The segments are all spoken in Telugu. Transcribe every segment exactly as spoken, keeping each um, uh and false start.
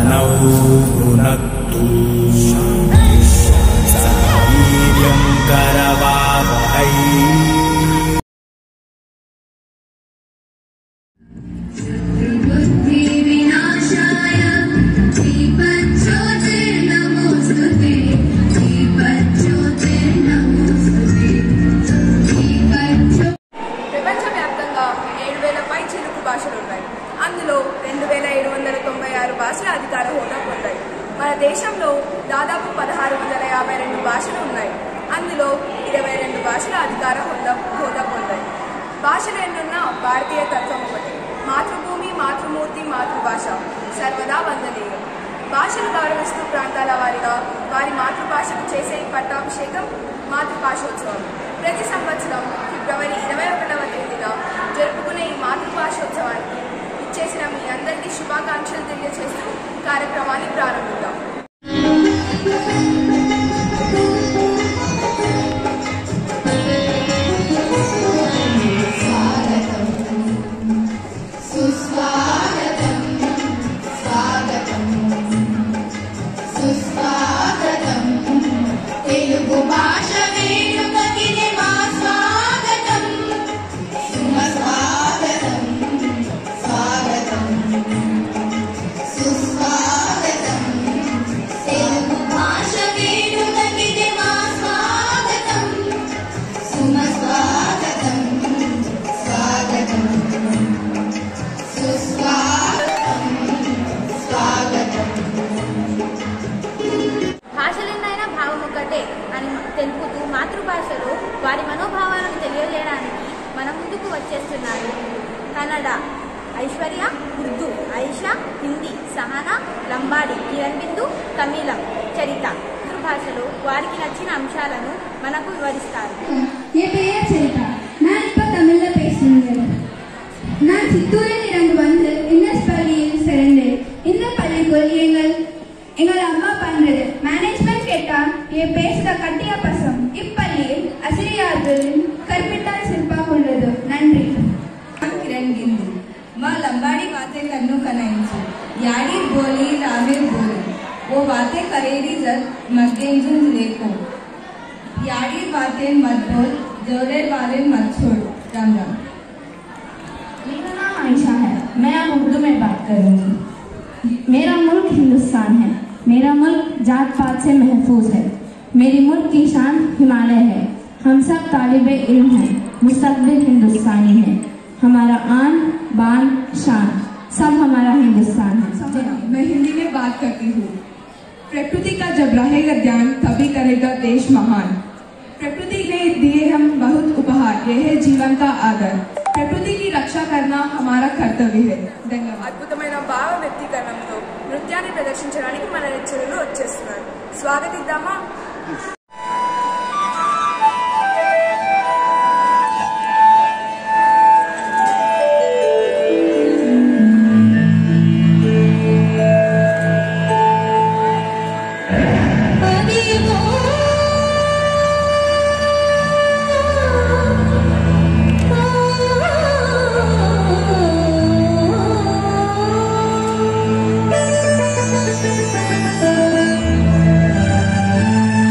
नौ भुनक्तु सह वीर्यं करवावहै। అందులో రెండు వేల ఏడు వందల తొంభై ఆరు భాషల అధికార హోదా పొందాయి. మన దేశంలో దాదాపు పదహారు వందల యాభై రెండు భాషలు ఉన్నాయి. అందులో ఇరవై రెండు భాషల అధికార హోదా హోదా పొందాయి. భాషలు ఎన్నున్న భారతీయ తత్వం ఒకటి. మాతృభూమి, మాతృమూర్తి, మాతృభాష సర్వదా వందనీయం. భాషను గౌరవిస్తూ ప్రాంతాల వారిగా వారి మాతృభాషకు చేసే పట్టాభిషేకం మాతృభాషోత్సవం. ప్రతి సంవత్సరం ఫిబ్రవరి ఇరవై ఒకటవ తేదీన జరుపుకునే ఈ మాతృభాషోత్సవానికి చేసిన మీ అందరికీ శుభాకాంక్షలు తెలియజేస్తూ కార్యక్రమాన్ని ప్రారంభిద్దాం. తెలుపుతూ మాతృభాషలో వారి మనోభావాలను తెలియజేయడానికి మన ముందుకు వచ్చేస్తున్నారు కన్నడ ఐశ్వర్య, ఉర్దూ ఐషా, హిందీ సహనా, లంబాడి కిరణ్ బిందు, తమిళం చరిత. మాతృభాషలో వారికి నచ్చిన అంశాలను మనకు వివరిస్తారు. நான் சித்தூரில் இருந்து வந்து என்எஸ் பள்ளியில் சேர்ந்தேன். இந்த பள்ளிக்குள் எங்கள் எங்கள் அம்மா பண்றது மேனேஜ்மெண்ட் கேட்டா என் பேசுற கட்டிய பசம். இப்பள்ளியில் ஆசிரியர்களின் கற்பித்தல் சிறப்பாக உள்ளது. நன்றி. किरण गिंदू माँ लंबाड़ी बातें करनो कनाइंची याडी बोली रामेर बोली वो बातें करेरी जत मस्तेंजुन लेको याडी बातें मत बोल जोरे बारे मत छोड़। राम राम। मेरा नाम आयशा है। मैं अब उर्दू में बात करूंगी। मेरा मुल्क हिंदुस्तान है। मेरा मुल्क जात पात से महफूज है। मेरी मुल्क की शान हिमालय है। हम सब तालिबे इल्म हैं, मुस्तकबिल हिंदुस्तानी है। हमारा आन बान शान सब हमारा हिंदुस्तान है। मैं हिंदी में बात करती हूँ। प्रकृति का जब रहेगा ध्यान तभी करेगा देश महान। प्रकृति ने दिए हम बहुत उपहार, यह है जीवन का आदर। प्रकृति की रक्षा करना हमारा कर्तव्य है। धन्यवाद। అద్భుతమైన భావ వ్యక్తీకరణంతో నృత్యాన్ని ప్రదర్శించడానికి మన లెక్చరర్లు వచ్చేస్తున్నారు. స్వాగతిద్దామా? Thank you.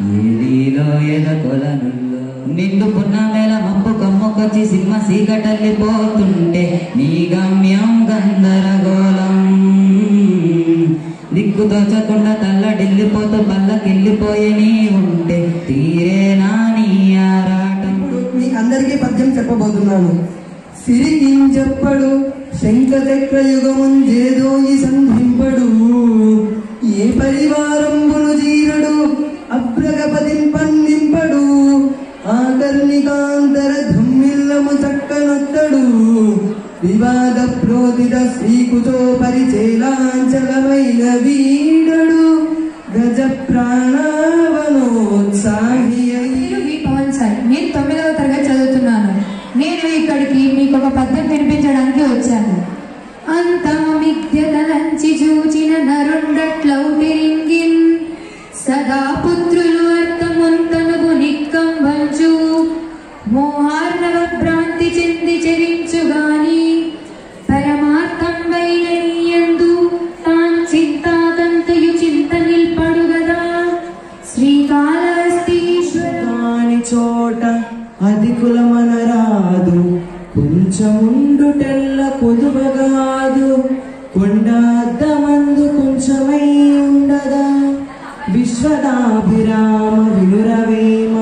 ఏదిలో ఎదకొలనుల్లో నిండు పున్నమేల మబ్బు కమ్ముకొచ్చి సింహ సీకటల్లిపోతుంటే నీ గమ్యం గందరగోళం దిక్కు తోచకుండా తల్లడిల్లిపోతూ పల్లకెళ్ళిపోయి నీ ఉంటే తీరేనా నీ ఆరాటం. మీ అందరికీ పద్యం చెప్పబోతున్నాను. సిరికించెప్పడు శంఖచక్ర యుగముంజేదో ఈ సంధింపడు ఏ పరివారంబును జీరుడు అభ్రగపతి పన్నింపడు ఆకర్ణికాంతర ధుమ్మిల్లము చక్కనొత్తడు వివాద ప్రోదిత శ్రీకుతో పరిచేలాంచలమైన వీడడు గజ ప్రాణవనోత్సాహి. పవన్ సార్, నేను తొమ్మిదవ తరగతి చదువుతున్నాను. నేను ఇక్కడికి మీకు ఒక పద్యం వినిపించడానికి వచ్చాను. అంతమిద్యతలంచి చూచిన నరుండట్లౌటిరింగిన్ సదా పుత్రులు అర్థముంతనుగు నిక్కం వంచు మోహార్ణవ భ్రాంతి చెంది చెరించుగాని పరమార్థం వైనీయందు తాన్ చింతాకంతయు చింత నిల్పడు గదా శ్రీకాళహస్తీశ్వరాని చోట అధికులమనరాదు కొంచెముండుటెల్ల కొదువగాదు కొండాద్దమందు కొంచెమై ఉండగా విశ్వదాభిరామ వినురవేమ.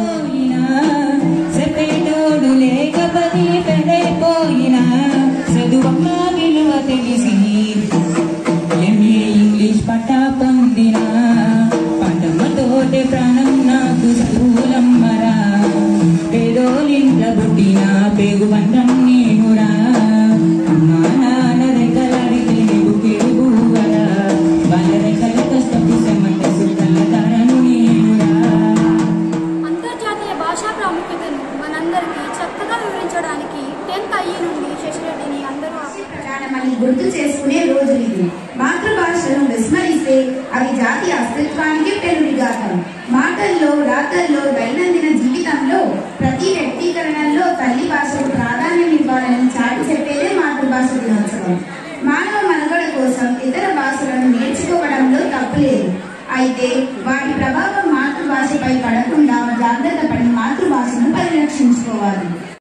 సెపేటోడు లేకపోతే పెడైపోయినా చదువమ్మ విలువ తెలిసి ఎంఏ ఇంగ్లీష్ పట్టా పొందిన పంటమ్మతోటే ప్రాణం నాకు చదువులమ్మరా పేదోలింట్ల పుట్టిన పేగు బంధం నేనురా అమ్మా నాన్న రెక్కలాడితే బుకిడుగువరా వాళ్ళ రెక్కల కష్టపు సెమంట సుక్కల తారను నేనురా. అంతర్జాతీయ భాషా ప్రాముఖ్యతను మనందరికీ చక్కగా వివరించడానికి టెన్త్ అయ్యి నుండి శశిరెడ్డిని అందరూ ప్రధానమని గుర్తు చేసుకునే రోజు ఇది. మాతృభాషను విస్మరిస్తే అది జాతి అస్తిత్వానికి పెనుడిగాటం. మాటల్లో, రాతల్లో, దైనందిన జీవితంలో ప్రతి వ్యక్తీకరణలో తల్లి భాషకు ప్రాధాన్యం ఇవ్వాలని చాటి చెప్పేదే మాతృభాష దినోత్సవం. మానవ మనుగడ కోసం ఇతర భాషలను నేర్చుకోవడంలో తప్పులేదు. అయితే వాటి ప్రభావం మాతృభాషపై పడకుండా జాగ్రత్త పడి మాతృభాషను పరిరక్షించుకోవాలి.